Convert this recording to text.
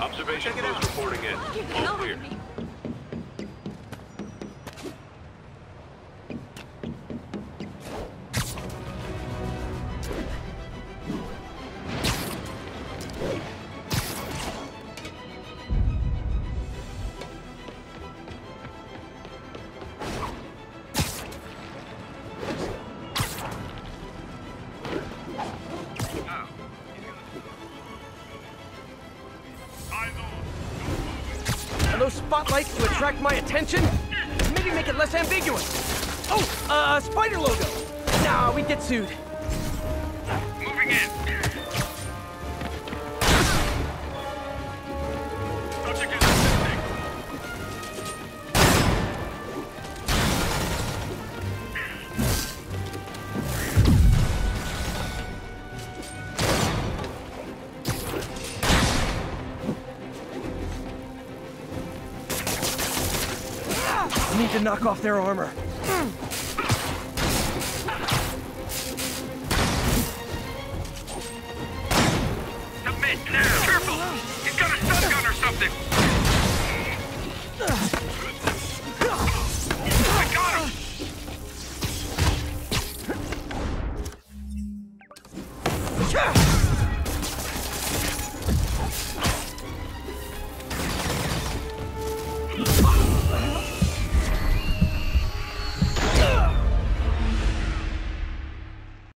Observation post reporting in. All clear. Those spotlights to attract my attention? Maybe make it less ambiguous. Oh, spider logo. Nah, we'd get sued. Moving in. Subject is assisting. Need to knock off their armor.